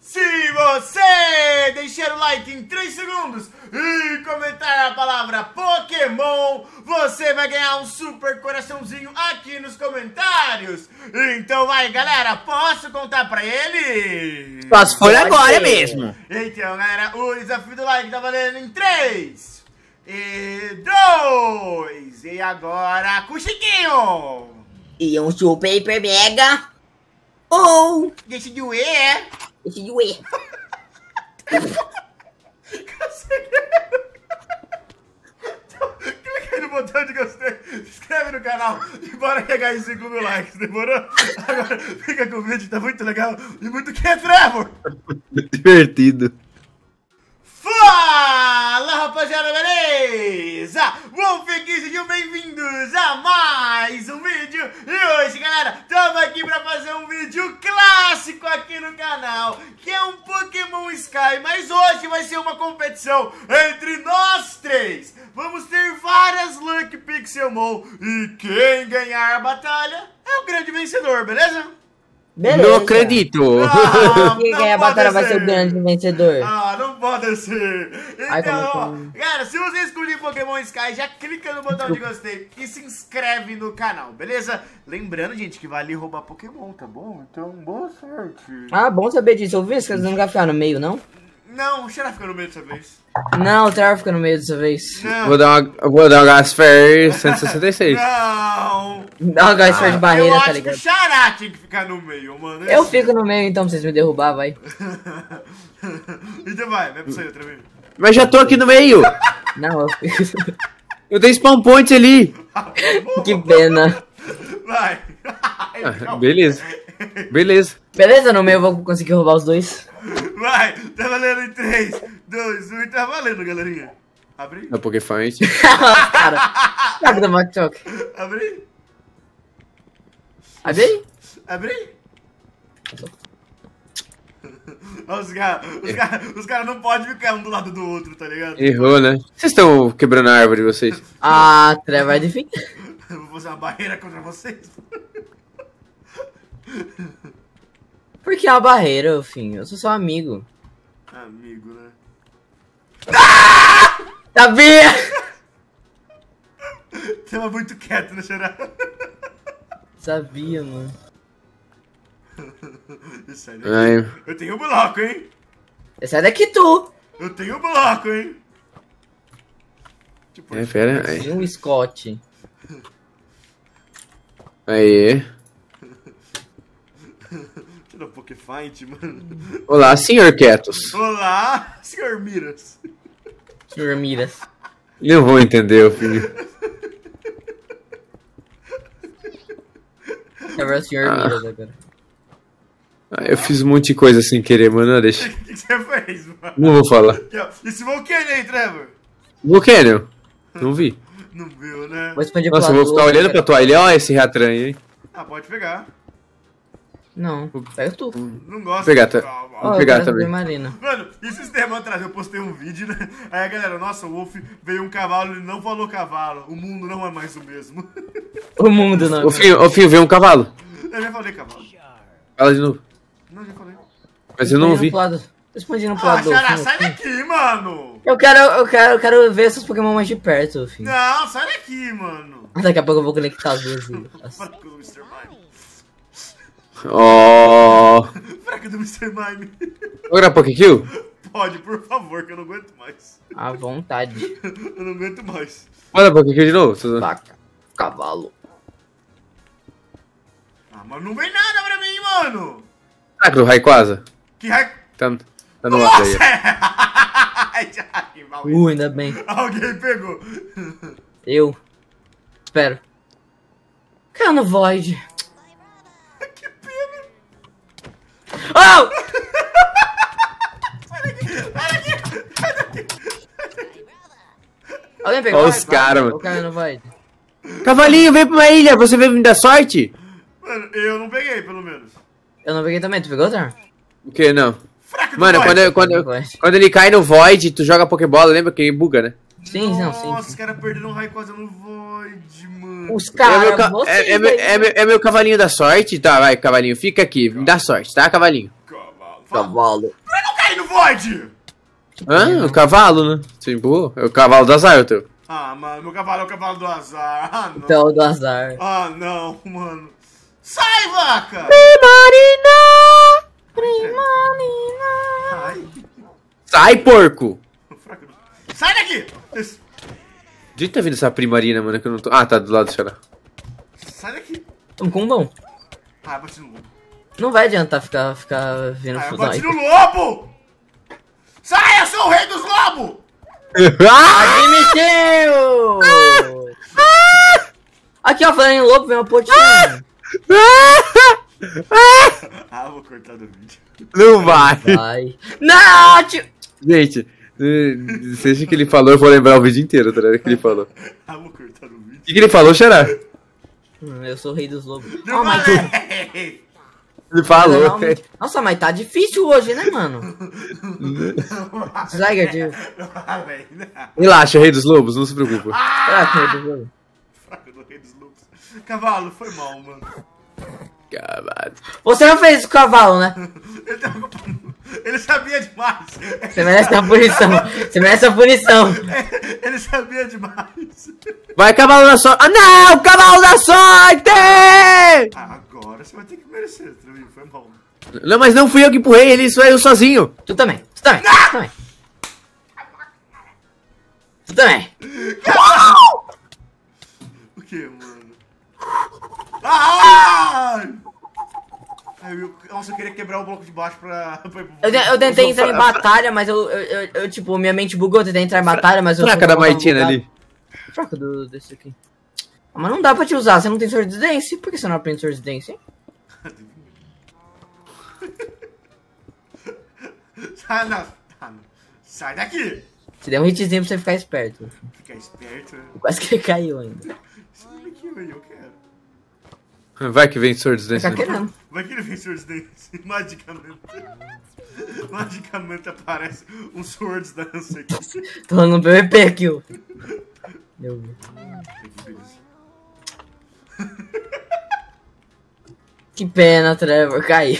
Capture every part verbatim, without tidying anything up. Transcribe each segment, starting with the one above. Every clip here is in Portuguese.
Se você deixar o like em três segundos e comentar a palavra Pokémon, você vai ganhar um super coraçãozinho aqui nos comentários. Então vai, galera, posso contar pra ele? Só se for agora mesmo. Então, galera, o desafio do like tá valendo em três e dois. E agora com o Chiquinho. E um super hiper mega. Ou... Decidiu é... Decidiu é... Clica aí no botão de gostei, se inscreve no canal e bora pegar em cinco mil likes, demorou? Agora fica com o vídeo, tá muito legal e muito que é Trevor! Divertido. Fala, rapaziada, beleza? Wolf aqui, sejam bem-vindos a mais um vídeo. E hoje, galera, estamos aqui pra fazer um vídeo clássico aqui no canal, que é um Pokémon Sky. Mas hoje vai ser uma competição entre nós três. Vamos ter várias Lucky Pixelmon e quem ganhar a batalha é o grande vencedor, beleza? Beleza. Não acredito. Não, Quem não ganhar a pode batalha vai ser ser. o grande vencedor. Ah, não pode ser. Ai, Então, ó, como galera, se você escolher Pokémon Sky, já clica no botão de gostei e se inscreve no canal, beleza? Lembrando, gente, que vale roubar Pokémon, tá bom? Então, boa sorte. Ah, bom saber disso. Eu vi que eles não vão ficar no meio, não? Não, o Xerath fica no meio dessa vez. Não, o Terra fica no meio dessa vez. Não. Vou dar uma, vou dar uma Gasfer cento e sessenta e seis. Não. Dá uma Gasper de barreira, Eu tá acho ligado? que o Xerath tem que ficar no meio, mano. Eu fico no meio então pra vocês me derrubar, vai. Então vai, vai pra você outra vez. Mas já tô aqui no meio. Não, eu fico... Eu dei spawn point ali. Que pena. Vai. Ah, beleza. Beleza. Beleza, no meio eu vou conseguir roubar os dois. Vai, tá valendo em três, dois, um e tá valendo, galerinha. Abre. É Pokéfight. Cara, sabe do Mac Choke? Abre. Abre aí. Abre. Os caras os cara, os cara não podem ficar um do lado do outro, tá ligado? Errou, né? Vocês estão quebrando a árvore, vocês. Ah, Trevor, enfim. Eu vou fazer uma barreira contra vocês. Por que é uma barreira, filho? Eu sou seu amigo. Amigo, né? Sabia! Tava muito quieto, né, Xerath? Sabia, mano. Sai daqui. Ai. Eu tenho um bloco, hein? Sai daqui tu! Eu tenho um bloco, hein? Tipo, É, pera. Aí. E um Scott. Aí. tira o Pokéfight, mano. Olá, senhor Quietos. Olá, senhor Miras. senhor Miras. Não vou entender, filho. Agora o senhor Ah. Miras agora. Ah, eu fiz um monte de coisa sem querer, mano. Não, O deixa. que, que você fez, mano? Não vou falar. Aqui, ó. Esse Volcano aí, Trevor. Volcano? Não vi. Não viu, né? Vou expandir Nossa, pro eu lado vou ficar do olhando outro, pra tua ilha. Olha esse ratranho aí. Ah, pode pegar. Não, pega tu. Não gosto. Vou pegar, tá? Calma. Ó, Vou eu pegar quero também. submarino. Mano, esses tempos atrás eu postei um vídeo, né? Aí a galera, nossa, o Wolf veio um cavalo, ele não falou cavalo. O mundo não é mais o mesmo. O mundo não. Ô, filho, ô, filho, veio um cavalo. Eu já falei cavalo. Fala de novo. Não, já falei. Mas eu não Expandindo ouvi. pro lado- Expandindo pro Ah, lado do Xará, fim, sai assim. daqui, mano. Eu quero, eu quero, eu quero ver esses Pokémon mais de perto, filho. Não, sai daqui, mano. Daqui a pouco eu vou conectar as duas. filho. Fraco do mister Mime. Ó. Fraco do mister Mime. Vou gravar Pokékill? Pode, por favor, que eu não aguento mais. À vontade. Eu não aguento mais. Manda Pokékill de novo. Tô- Vaca. Cavalo. Ah, mas não vem nada pra mim, mano. Será que do Rayquaza? Que raio... Tá, tá no lado aí. Nossa! Ai, já, que mal. Uh, ainda bem. Alguém pegou. Eu. Espero. Caiu no Void. Que pena. Oh! Alguém pegou? Olha os caras, mano. Eu caio no Void. Cavalinho, vem pra uma ilha. Você veio me dar sorte? Mano, eu não peguei, pelo menos. Eu não peguei também, tu pegou, Tar? O que? Não. Fraco do Mano, Void. quando, eu- quando, Void. quando ele cai no Void, tu joga Pokébola, lembra que buga, né? Sim, não, sim. Nossa, sim. os caras perderam um Rayquaza no Void, mano. Os É caras, meu, ca- vocês é, é meu, aí- é, meu, é meu cavalinho da sorte. Tá, vai, cavalinho, fica aqui. Me dá sorte, tá, cavalinho? Cavalo. Cavalo. Por que não cai no Void? Hã? O cavalo, né? Você empurrou? É o cavalo do azar, o teu. Ah, mano, meu cavalo é o cavalo do azar. Ah, não. Então, do azar. Ah, não, mano. Sai, vaca! Primarina! Ai. Sai, porco! Fraco. Sai daqui! Esse- De onde tá vindo essa primarina, mano? Que eu não tô... Ah, tá do lado do Xará. Sai daqui! Um combão. Ah, bati no lobo. Não vai adiantar ficar, ficar vendo Ah, eu futebol. bati no lobo! Sai, eu sou o rei dos lobos! Admitiu! Aqui, ó, falando em lobo, vem uma potinha. Ah, vou cortar do vídeo. Não vai! Vai. Não, tio! Gente, eh, seja que ele falou, eu vou lembrar o vídeo inteiro, tá ligado? Que ele falou. Ah, vou cortar do vídeo. O que, que ele falou, Xará? Hum, Eu sou o rei dos lobos. Não Oh, mas... falei! Ele falou. Realmente- Nossa, mas tá difícil hoje, né, mano? Tiger, tio. Não falei, não. Relaxa, rei dos lobos, não se preocupa. Ah, rei dos lobos. Fraco do rei dos lobos. Cavalo, foi mal, mano. Caralho. Você não fez isso com o cavalo, né? Ele, tava... Ele sabia demais. Você merece a punição. Você merece a punição. Ele sabia demais. Vai, cavalo da sorte! Ah, não! Cavalo da sorte! Ah, agora você vai ter que merecer, Trevino. Foi mal. Não, mas não fui eu que empurrei ele, isso é eu sozinho. Tu também. Tu também. Tu também. Tu também. O que, mano? Ai! Ai, eu, nossa, eu queria quebrar o bloco de baixo pra... pra... Eu, te- eu tentei entrar em batalha, mas eu, eu, eu, eu, tipo, minha mente bugou. Eu tentei entrar em batalha, mas eu... Fraca da Maitina ali. Fraca do, desse aqui. Ah, mas não dá pra te usar, você não tem Sword Dance. Por que você não aprende Sword Dance, hein? Ah, não. Ah, não. Sai daqui! Te dei um hitzinho pra você ficar esperto. Fica esperto. né? Quase que ele caiu ainda. Sai daqui, velho, eu quero. Vai que vem Swords Tá Dance. querendo. Vai que ele vem Swords Dance. Magicamente. Magicamente aparece um Swords Dance aqui. Tô falando no P V P aqui, ó. Meu Deus. Que beleza. Que pena, Trevor, caí.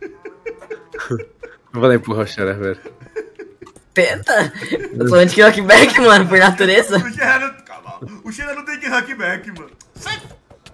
Não vou lá empurrar o Xará, velho. Tenta! Eu sou anti-knockback, mano, por natureza. O Xena não... Calma. O Xena não tem que hackback, mano. Sai!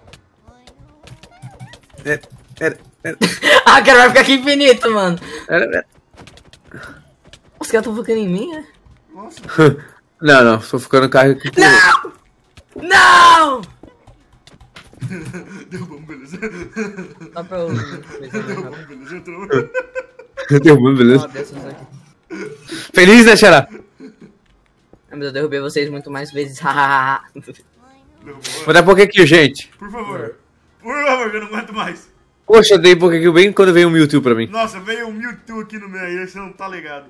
É, era, era, Ah, cara, vai ficar aqui infinito, mano. era, era. Os caras tão focando em mim, né? Nossa. Não, não, tô ficando no carro aqui. Não! Não! Derrubamos, beleza. Só pra eu... Derrubamos, beleza. Entrou. Derrubando, beleza? Ó, dessas aqui. Feliz, né, Xará? Ah, mas eu derrubei vocês muito mais vezes. Hahaha. Derrubou. Vou dar Pokékill, gente. Por favor. Por favor, eu não aguento mais. Poxa, eu dei Pokékill bem quando veio um Mewtwo pra mim. Nossa, veio um Mewtwo aqui no meio aí, você não tá ligado.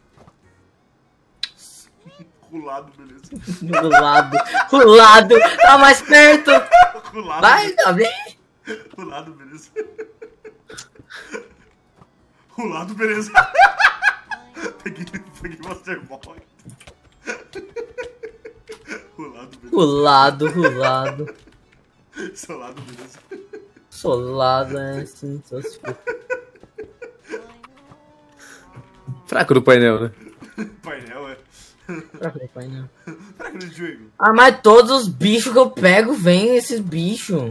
Rolado, beleza. Do lado. Do lado. Tá mais perto. Rolado. Vai, tá bem? Rolado, beleza. Rolado, beleza. Peguei, peguei Master Boy. Rolado, beleza. Rolado, rolado. Solado, beleza. Solado, é assim, só se for. Fraco do painel, né? Painel, é. Fraco do painel. Fraco do jogo. Ah, mas todos os bichos que eu pego vêm esses bichos.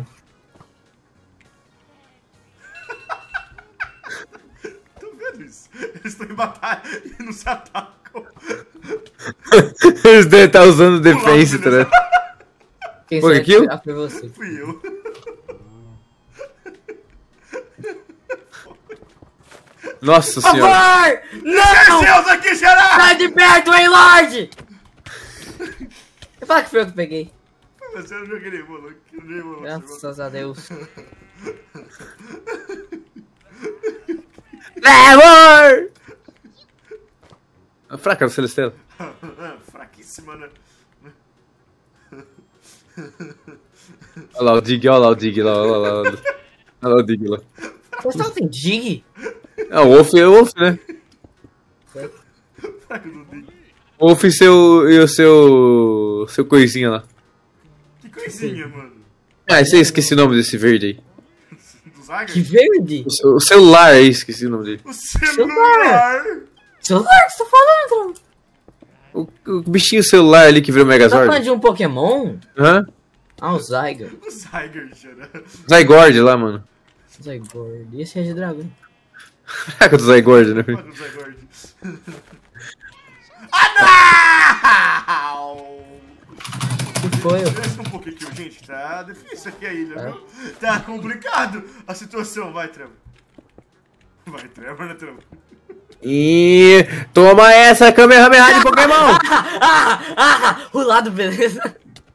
Tô vendo isso. Eles estão em batalha e não se atacam. Eles devem estar usando defense, tá ligado? Quem Foi será que- kill? Ah, foi você. Fui eu. Nossa Por senhora. favor! Não! Deus aqui, Xará! Sai de perto, hein, Lorde! Eu falo que foi eu que peguei. Você não joguei nem bolo. Eu nem bolo. Graças a Deus. Trevor! A fraca do Celestela. Fraquíssima, né? Olha lá o Dig, olha lá o Dig lá, olha lá, olha lá. Olha lá o Dig lá. Você não tem dig? Ah, o Wolf é o Wolf, né? Fraco do Dig. O Wolf e seu. e o seu. seu coisinha lá. Que coisinha, mano. Ah, eu esqueci o nome desse verde aí. Do Zyger? Que verde? O, ce- o celular aí, esqueci o nome dele. O celular! Celular, o que você tá falando, Tron? O, o bichinho celular ali que virou Tá falando Megazord. de um Pokémon? Hã? Ah, o Zyger. O Zyger, Xana. Zygarde lá, mano. Zygarde. E esse é de dragão? Caraca do Zygarde, né? Olha o Zyger. Ah, não! O que foi? Desce um pouquinho aqui, gente. Tá difícil aqui a ilha, viu? Tá complicado a situação. Vai, Trevor. Vai, Trevor, né, Trevor? E toma essa Kamehameha de Pokémon! Ah, ah, o lado, beleza?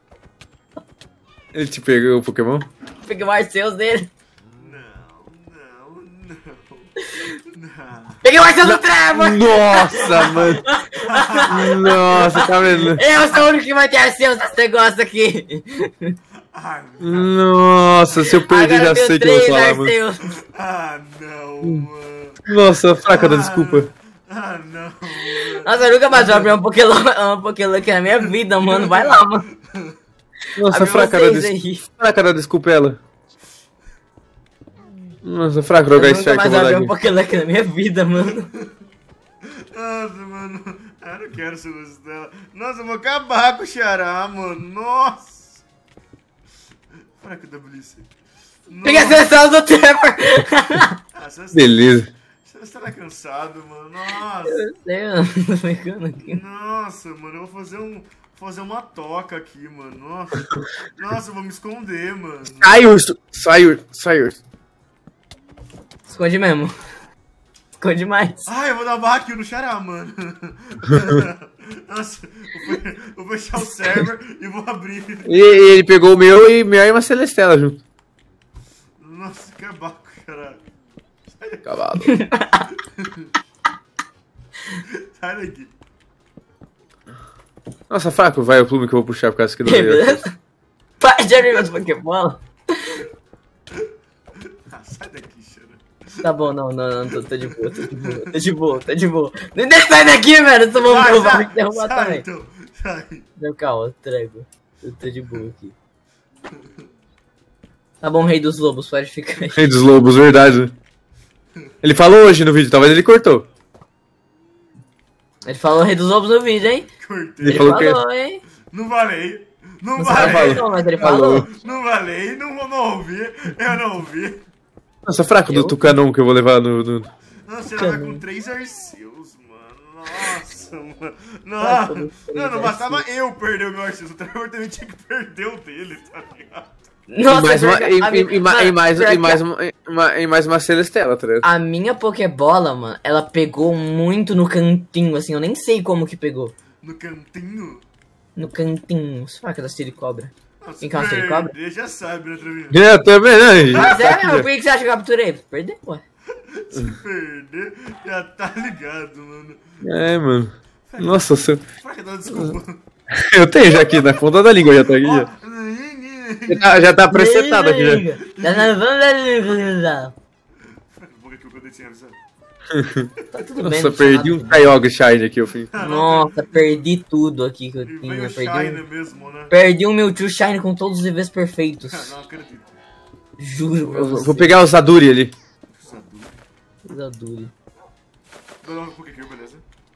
Ele te pegou o Pokémon? Peguei o Arceus dele. Não, não, não. Não. Peguei o Arceus do Trevor! Nossa, mano! Nossa, tá vendo? Eu sou o único que vai ter Arceus nesse negócio aqui. Ah, não. Nossa, se eu perder, Agora já eu tenho sei que eu vou três falar, mano. Arceus. Ah, não, mano. Nossa, fraca da desculpa. Ah, não, mano. Nossa, eu nunca mais vou abrir um Pokémon, um Pokémon aqui na minha vida, mano. Vai lá, mano. Nossa, Abre fraca da vocês desculpa. aí. Fraca da desculpa ela. Nossa, fraca jogar Eu esse nunca cheque que eu mais vou vou dar abrir um aqui. Pokémon aqui na minha vida, mano. Nossa, mano. Eu não quero ser luz dela. Nossa, eu vou acabar com o Xará, mano. Nossa. Fraca da Blitz. Peguei a seleção do Trevor. Ah, você Beleza. você tá cansado, mano. Nossa. Eu sei, mano. Tô ficando aqui. Nossa, mano. Eu vou fazer um... Fazer uma toca aqui, mano. Nossa. Nossa, eu vou me esconder, mano. Sai, urso! Sai, urso! Sai, urso! Esconde mesmo. Esconde mais. Ah, eu vou dar barra kill no Xará, mano. Nossa, eu vou, eu vou fechar o server e vou abrir. E, e ele pegou o meu e minha e uma Celestela junto. Nossa, que abaco, caralho. Cavalo. Sai daqui. Nossa, fraco, vai o plume que eu vou puxar por causa que não veio. Beleza? Para de abrir meus Pokébola. Ah, sai daqui, Xará. Tá bom, não, não, não, tô, tô de boa, tô de boa, tô de boa, tô de boa. Não deixa eu sair daqui, velho, eu só vou Sai, derrubar, sai, vou derrubar sai, também. então. Sai. Não, calma, trego. Eu tô de boa aqui. Tá bom, Rei dos Lobos, pode ficar aí. Rei dos lobos, verdade. Ele falou hoje no vídeo, talvez ele cortou. Ele falou Rei dos Lobos no vídeo, hein? Cortei. Ele falou que- falou, hein? Não valei. Não Não valei. falou. falou, mas ele Falou. falou. Não valei. Não, vou- não ouvi. Eu não ouvi. Nossa, fraco Eu? do Tucanon que eu vou levar no... no... Nossa, ela vai com três Arceus, mano. Nossa, mano. Nossa. Não, não bastava eu perder o meu Arceus. O Trevor também tinha que perder o dele, tá ligado? Nossa, e mais uma, pior e, que a e- minha- e ma- mano, e mais, pior e que mais a- uma, e uma, e mais uma Celestela, tá ligado? A minha Pokébola, mano, ela pegou muito no cantinho, assim, eu nem sei como que pegou. No cantinho. No cantinho. Será que é da Cobra? Nossa, Vem cá, você cobra? perder já sabe, né, Trevinho? Eu também, né? Mas é, meu, por que que você acha que eu capturei? Perdeu, ué. Se perder, já tá ligado, mano. É, mano. Nossa, seu... Fraca, dá desculpa. eu tenho já aqui na ponta da língua, já tá aqui. Ó, Já, já tá, já tá presetado aqui já. Tá na banda. Fraca, boca que eu contei sem avisar. Tá tudo bem. Nossa, não perdi precisa um Kyogre Shine aqui, eu fui. nada. Nossa, perdi tudo aqui que eu E veio tinha. o Perdi, Shine um- mesmo, né? perdi o Mewtwo Shine com todos os E Vs perfeitos. Não acredito. Juro pra Eu você. vou pegar o Zaduri ali. Coisa dura. Dá logo pro que beleza?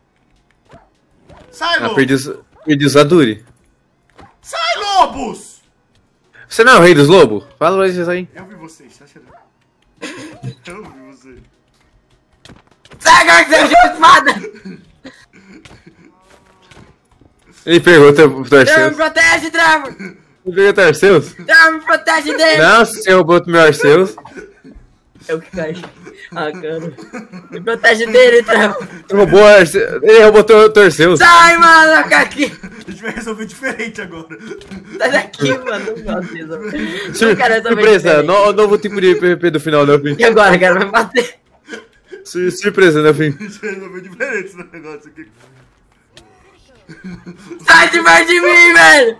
Sai, Ah, Lobo! perdi, os- perdi o Zaduri. Sai, Lobos! Você não é o rei dos lobos? Fala isso aí. Eu vi vocês, tá cheirando? Eu vi vocês. Sai, agora que você achou a espada! Ele pegou o teu Trevor, me Arceus. protege, Trevor! Ele pegou o teu Arceus? Trevor, me protege dele! Não, você roubou o meu Arceus. É o que cai. Ah, cara. Me protege dele, Trevor! Ele roubou o Arceus. Ele roubou o teu, teu Arceus. Sai, mano! Fica aqui! A gente vai resolver diferente agora. Sai daqui, mano! Não gosto disso. Sur Não quero resolver surpresa, diferente. no, novo tipo de P V P do final, né, fim? E agora, cara? Vai bater! Sur surpresa, né, fim? A gente vai resolver diferente esse negócio aqui. Sai de perto de mim, velho!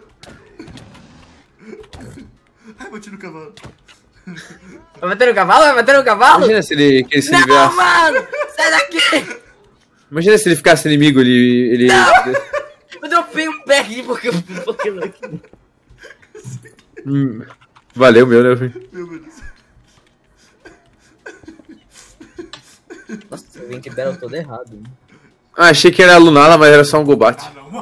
Ai, bati no cavalo. Vai bater no cavalo? Vai bater no cavalo? Imagina se ele, que ele se Não, livrasse. mano! Sai daqui! Imagina se ele ficasse inimigo, ele. ele... Eu dropei um pack de Pokémon Pokémon aqui. Hum, valeu, meu, né, fim? Meu Deus. Nossa, o Link Battle todo errado. Ah, achei que era a Lunala, mas era só um Golbat. Ah, não.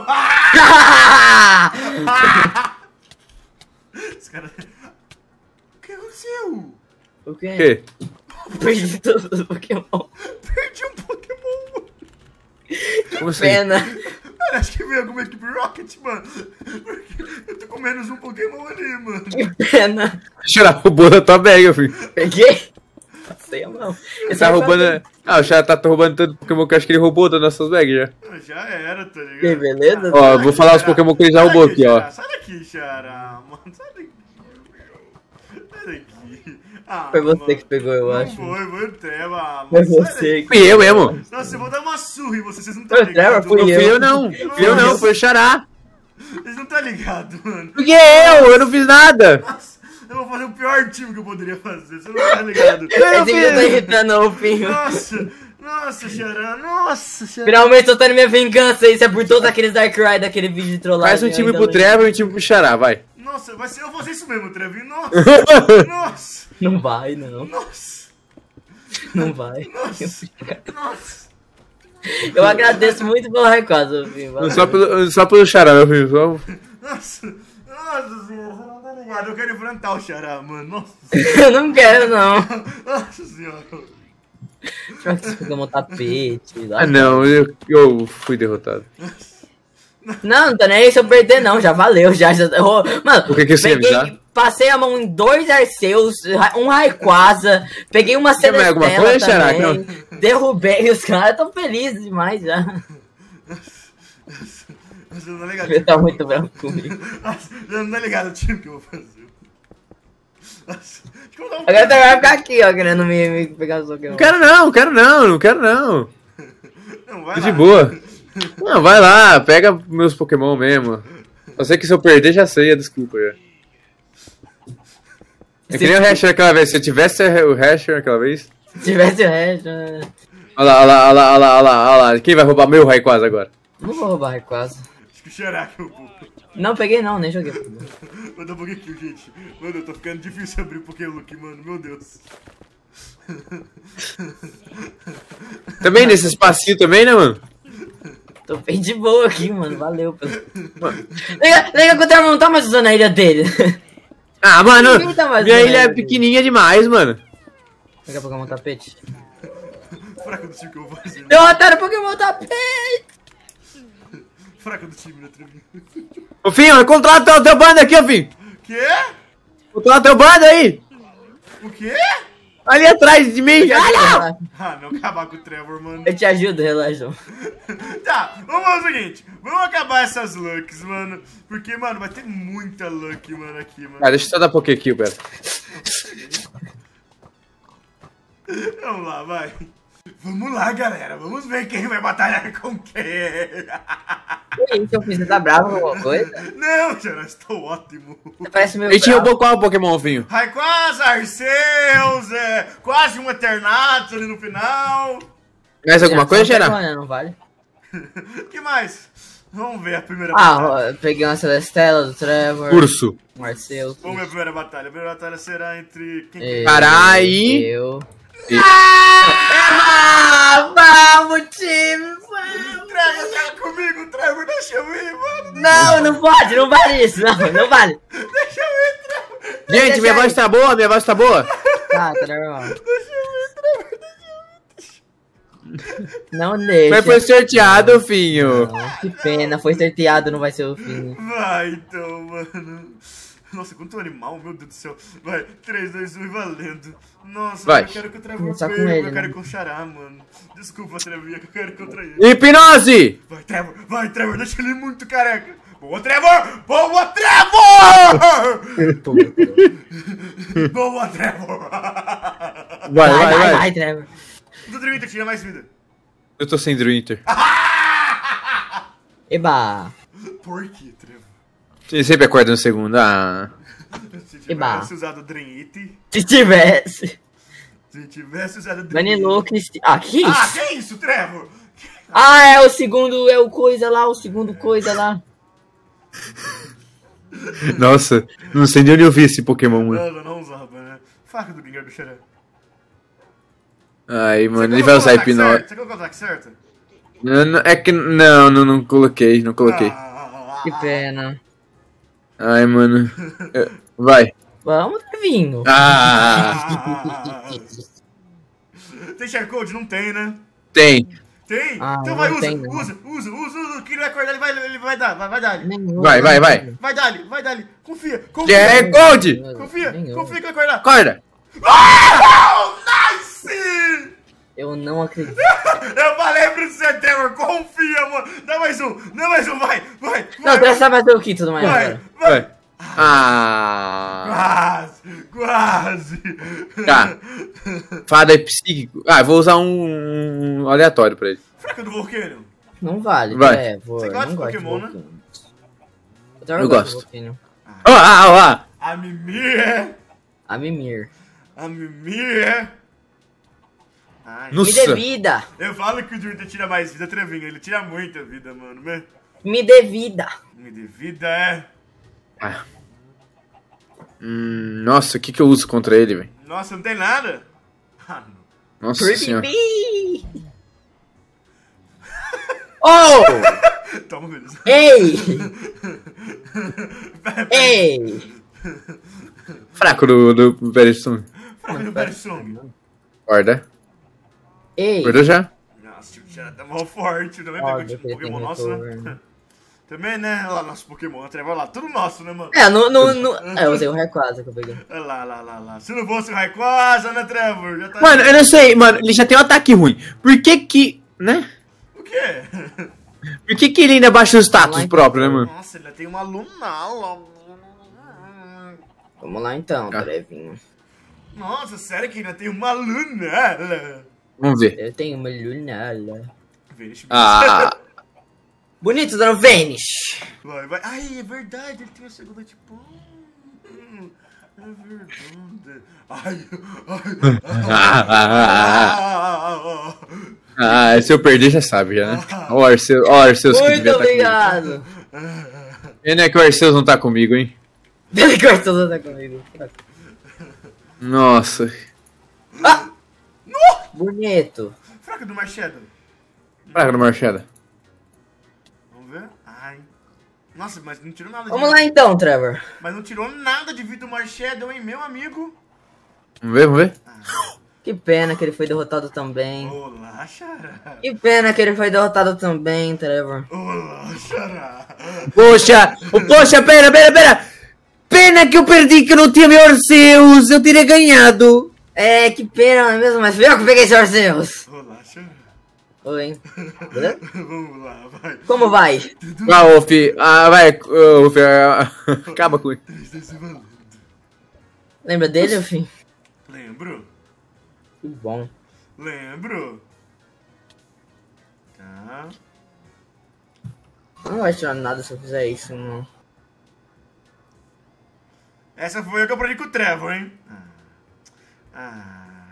Os caras... O que aconteceu? O O quê? quê? Perdi todos os Pokémon. Perdi um Pokémon, mano. Como assim? Pena. Mano, acho que veio alguma equipe Rocket, mano. Porque eu tô com menos um Pokémon ali, mano. Que pena. Xará roubou da tua bag, filho. Peguei. Passei a mão. Ele tá roubando... Ah, o Xará tá roubando tanto Pokémon que eu acho que ele roubou das nossas bags já. Ah, já era, tá ligado? Que beleza? Ó, eu vou falar os Pokémon que ele já Sai roubou daqui, aqui, ó. Xará. Sai daqui, Xará. Mano, sai daqui. Sai daqui. Ah, Foi você mano. que pegou, eu Não acho. foi, foi o Trevor. Ah, Foi mano, sai você daqui. Fui eu mesmo. Nossa, eu vou dar uma surra em vocês, vocês não estão Foi o Trevor, ligados. fui Não eu. fui eu não. Fui eu não, foi o Xará. Vocês não estão ligados, mano. Por que eu? Eu não fiz nada. Nossa, eu vou fazer o pior time que eu poderia fazer, você não tá ligado. Eu não Esse vídeo tá fiz. irritando o Pinho. Nossa, nossa, Xará, nossa, Xará. Finalmente tô tendo minha vingança. Isso é por todos aqueles Darkrai daquele vídeo de trollagem. Faz um time ainda pro não- Trevor e um time pro Xará, vai. Nossa, vai ser, eu vou fazer isso mesmo, Trevor. Nossa, nossa, Não vai, não. nossa, Não vai. nossa, nossa. Eu agradeço muito pelo recado, Pinho. Valeu. Só pelo, só pelo Xará, meu filho. Só... Nossa, nossa senhora, você não tá ligado. Eu quero enfrentar o Xará, mano. Nossa, Eu não quero, não. nossa senhora. Será que você Pokémon tapete? Ah, não, eu, eu fui derrotado. Não, não tá nem aí se eu perder, não. Já valeu, já. já eu- mano, Por que que você ia peguei, avisar? passei a mão em dois Arceus, um Rayquaza, peguei uma Quer mais alguma Celestela coisa, Xará? também, derrubei os caras, tão felizes demais já. Você não tá ligado. Ele tá muito bravo comigo. Nossa, você não tá ligado o time que eu vou fazer. Nossa, acho que eu vou dar um Agora tá vai ficar aqui, ó, querendo me, me pegar os Pokémon. Não quero não, quero não, não quero não. Não, vai Tô lá. de boa. Não, vai lá, pega meus Pokémon mesmo. Eu sei que se eu perder já sei a desculpa já. É que nem o Hasher aquela vez, se eu tivesse o Hasher aquela vez. Se tivesse o resto, né? Olha lá, olha lá, olha lá, olha lá, olha lá, olha lá. Quem vai roubar meu Rayquaza agora? Não vou roubar Rayquaza. Acho que o Xará que eu vou. Não peguei não, nem joguei. Vou dar um pouquinho aqui, gente. Mano, tá ficando difícil abrir o Pokémon aqui, mano. Meu Deus. Também nesse espacinho também, né, mano? Tô bem de boa aqui, mano. Valeu. Pelo... Liga, liga que o Trevor não tá mais usando a ilha dele. Ah, mano, Ninguém tá mais minha usando ilha a é dele. pequenininha demais, mano. Daqui a Pokémon tapete. Fraca do time que eu vou fazer. Derrotaram o Pokémon tapete! Fraca do time, né, Trevinho? Ô, Finho, contrata o teu bando aqui, ô, Finho. Quê? Contrata o teu bando aí. O quê? Ali atrás de mim. Ah, não. Ah, não, acabar com o Trevor, mano. Eu te ajudo, relaxa. Tá, vamos fazer o seguinte. Vamos acabar essas lucks, mano. Porque, mano, vai ter muita luck, mano, aqui, mano. Ah, deixa eu só dar Pokékill, pera. Vamos lá, vai. Vamos lá, galera. Vamos ver quem vai batalhar com quem. E se eu fiz, você tá bravo com alguma coisa? Não, já estou ótimo. Você parece meu A gente bravo. roubou qual Pokémon, Finho? Rayquaza, Arceus, é, quase um Eternatus ali no final. Mais alguma coisa, Não pegou, Gerard? né? Não vale. O que mais? Vamos ver a primeira Ah, batalha. ó, eu peguei uma Celestela do Trevor. Urso. Um Arceus. Vamos ver a primeira batalha. A primeira batalha será entre quem? Eu, Carai. Eu. E- Ah, vamos, time! Vamos! Trevor, tá comigo, Trevor, deixa eu ir, mano. Não, não pode, não vale isso, não, não vale. Deixa eu ir, Trevor. Gente, minha voz tá boa? Minha voz tá boa? Tá, tá normal. Deixa eu ir, Trevor. Não deixa. Mas foi sorteado, Finho. Não, que pena, foi sorteado, não vai ser o fim. Vai, então, mano. Nossa, quanto animal, meu Deus do céu. Vai, três, dois, um e valendo. Nossa, Vai. eu quero que o Trevor Começar com perca, ele, eu quero né? que o Xará, mano. Desculpa, Trevor, que eu quero contra ele. Hipnose! Vai, Trevor, vai, Trevor, deixa ele muito careca. Boa, Trevor! Boa, Trevor! Boa, Trevor! Vai, vai, vai. vai, Trevor. Do Trinta, tira mais vida. Eu tô sem Druinter. Eba. Por que, Trevor? Ele sempre acorda no segundo. Ah. Se Eba. tivesse usado o Drainite, Se tivesse. se tivesse usado o Drainite... Vanilla Cristi... Ah, que isso? Ah, que isso, Trevor? Ah, é o segundo, é o coisa lá, o segundo coisa lá. Nossa, não sei de onde eu vi esse Pokémon, mano. Não, não usava, né? Faca do Gengar do Xará. Aí, mano, Você ele vai colocou usar o ataque hipnose. certo? Você colocou o ataque certo? Não, não, é que não, não, não coloquei, não coloquei. Ah, Que pena. Ai, mano. Eu- Vai. Vamos, Trevinho. Ah, ah, Tem share code? Não tem, né? tem. Tem? Ah, então vai, não usa, tem, não. usa, usa, usa, usa. Quem não vai acordar, ele vai, ele vai dar, vai, vai dar ali. Nenhum. Vai, vai, vai. Vai dar ali, vai dar ali. Confia, confia. Share code! Confia, Nenhum. confia que vai acordar. Acorda. Oh, nice! Eu não acredito. Eu falei pro você, Trevor, confia, mano. Dá mais um, dá mais um, vai, vai. Não, vai, Trevor sabe fazer o que tudo mais vai, agora. vai. Vai. Ah. Quase, quase. Tá. Fada é psíquico. Ah, eu vou usar um, um aleatório pra ele. Fraca do Volcano. Não vale, Vai. Trevor. Você gosta não de gosto Pokémon, né? Volcano. O Trevor Eu gosta de gosto. Volcano. Ó, ah, ó, ó. A Mimir é. A Mimir. A Mimir é. Ai, No- Me Nossa. dê vida. eu falo que o Júlio tira mais vida, Trevinho. Ele tira muita vida, mano. né? Me dê vida. Me dê vida é. Ah. Hum, nossa, o que que eu uso contra ele, velho? Nossa, não tem nada. Ah, não. Nossa Pretty senhora. Bee. Oh! Toma, beleza. Ei! Ei! Fraco do, do Perisson. Fraca do Bersong. Acorda. Ei! Acordou já? Nossa, tipo, já tá mal forte. Também Ó, pegou tipo ele Pokémon tem nosso, né? retorno. Também, né? Olha lá, nosso Pokémon, Trevor lá. Tudo nosso, né, mano? É, no, no, no... É, eu usei o Rayquaza que eu peguei. Olha lá, lá, lá, lá. Se não fosse o Rayquaza, né, Trevor? Já tá. Mano, eu não sei, mano, ele já tem um ataque ruim. Por que que, né? O quê? Por que que ele ainda baixa o status Lá em próprio, né, mano? Nossa, ele tem uma lunala. Vamos lá então, Tá. Trevinho. Nossa, sério que ainda tem uma lunala? Vamos ver. Eu tenho uma lunala. Vixe, Ah, Bonito, dando Vanish. vai, vai. Ai, é verdade, ele tem a segunda tipo. Hum, é verdade. Ai, ai. ah, ah, Ah, ah, se eu perder já sabe, já, né? Ó o Arceus, ó o Arceus que Muito devia estar comigo. obrigado. Pena é que o Arceus não tá comigo, hein? Ele cortou tá comigo. Nossa. Ah! Bonito. Fraca do Marshadow. Fraco do Marchada. Vamos ver? Ai. Nossa, mas não tirou nada de Vamos lá então, Trevor. Mas não tirou nada de vida do Marshadow, hein, meu amigo? Vamos ver, vamos ver? Que pena que ele foi derrotado também. Olá, Xará. Que pena que ele foi derrotado também, Trevor. Olá, Xará. Poxa, oh, poxa, pera, pera, pera. Pena que eu perdi, que eu não tinha meu Arceus. Eu teria ganhado. É, que pena, não é mesmo? Mas fui eu que peguei seu Arceus. Olá, Xará. Oi. Beleza? Vamos lá, vai. Como vai? Ah, Wolf, ah, vai, uh, Wolf, ah, acaba com ele. Três vezes valendo. Lembra dele, enfim? Lembro? Que bom. Lembro? Tá. Não vai tirar nada se eu fizer isso, não. Essa foi a que eu aprendi com o Trevor, hein? Ah.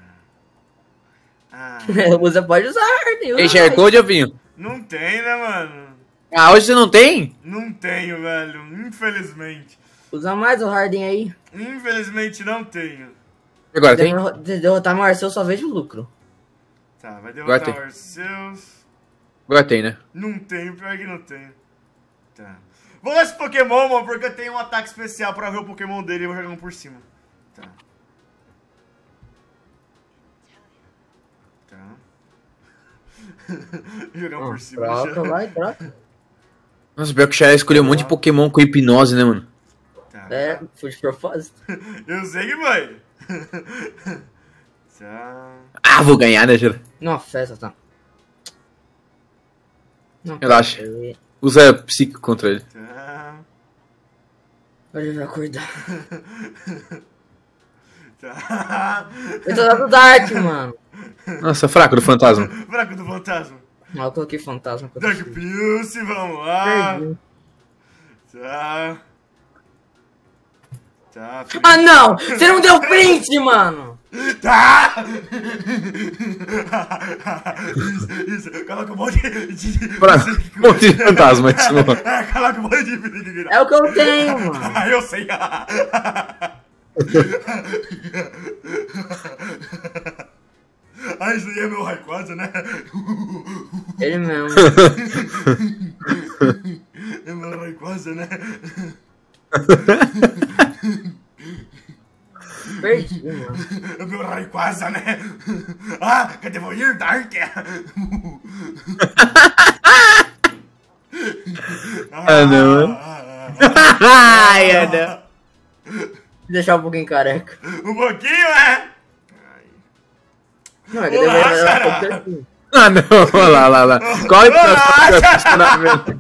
Ah. Ah. Você pode usar Harden. Tem usa share aí. code, Ovinho? Não tem, né, mano? Ah, hoje você não tem? Não tenho, velho. Infelizmente. Usa mais o Harden aí. Infelizmente não tenho. Agora tem? Derro- de- Derrotar meu Arceus só vejo lucro. Tá, vai Agora derrotar tem. o Arceus. Agora tem, né? Não tenho, pior que não tenho. Tá. Vou nesse Pokémon, mano, porque eu tenho um ataque especial pra ver o Pokémon dele e vou jogar um por cima. Tá. Tá. jogar um por cima. Troca, deixa- vai, troca. Nossa, pior que o Xará escolheu um monte de Pokémon com hipnose, né, mano? Tá. É, foi de propósito. Eu sei que vai. tá. Ah, vou ganhar, né, Xará? Não, festa, tá. Não, Relaxa. peraí. Usa psíquico contra ele. Tá. Hoje eu vou acordar. Tá. Eu tô dando Dark, mano. Nossa, fraco do fantasma. Fraco do fantasma. Ah, eu coloquei fantasma. que eu tô Dark sujo. Pulse, vamos lá. Perdi. Tá. Tá. Ah, não! Você não deu print, mano! Tá! isso, isso. Coloca um monte de... Fraco. Um monte de fantasma, isso, mano. É, coloca um monte de perigo aqui. É o que eu tenho, mano. Ah, eu sei. Ah, isso daí é meu Rayquaza, né? Ele mesmo. É meu Rayquaza, né? Perdi, mano. É meu Rayquaza, né? Ah, cadê o ir, Dark? Ah, não. Ai, ah, não. Deixar um pouquinho careca. Um pouquinho, é? Não, é que Olá, deveria fazer um Xará. pouco certinho. Ah, não. Olha lá, olha lá. Corre pra estacionamento.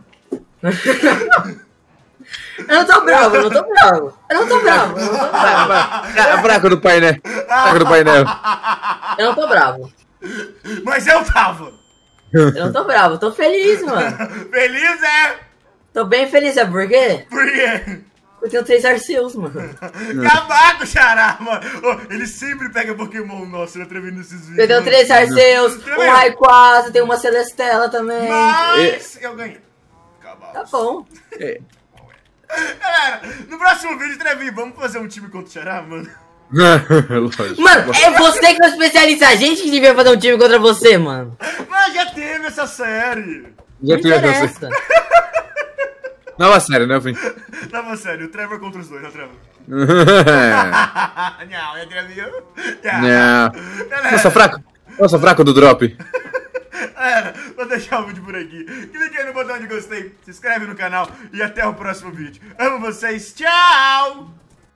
Eu não tô bravo, eu não tô bravo. Eu não tô bravo, eu não tô bravo. É fraco do painel. Fraco do painel. Eu não tô bravo. Mas eu tava. Eu não tô bravo, eu tô feliz, mano. Feliz, é? Tô bem feliz, sabe por quê? Por quê? Eu tenho três Arceus, mano. Acabar com o Xará, mano. Oh, ele sempre pega Pokémon nosso, ele atrevido nesses vídeos. Eu tenho três Arceus, um Rayquaza, tem uma Celestela também. Mas eu ganhei. Acabar. Tá bom. É. Galera, no próximo vídeo, Trevi, vamos fazer um time contra o Xará, mano? Lógico. Mano, é você que é o especialista. A gente que devia fazer um time contra você, mano. Mas já teve essa série. Já Não tive essa. interessa. Nova série, né, Fim? Tava sério, o Trevor contra os dois, né, Trevor? Não. Não, é Trevi. Eu sou fraco. Eu sou fraco do drop. Galera, vou deixar o vídeo por aqui. Clique aí no botão de gostei, se inscreve no canal e até o próximo vídeo. Amo vocês, tchau!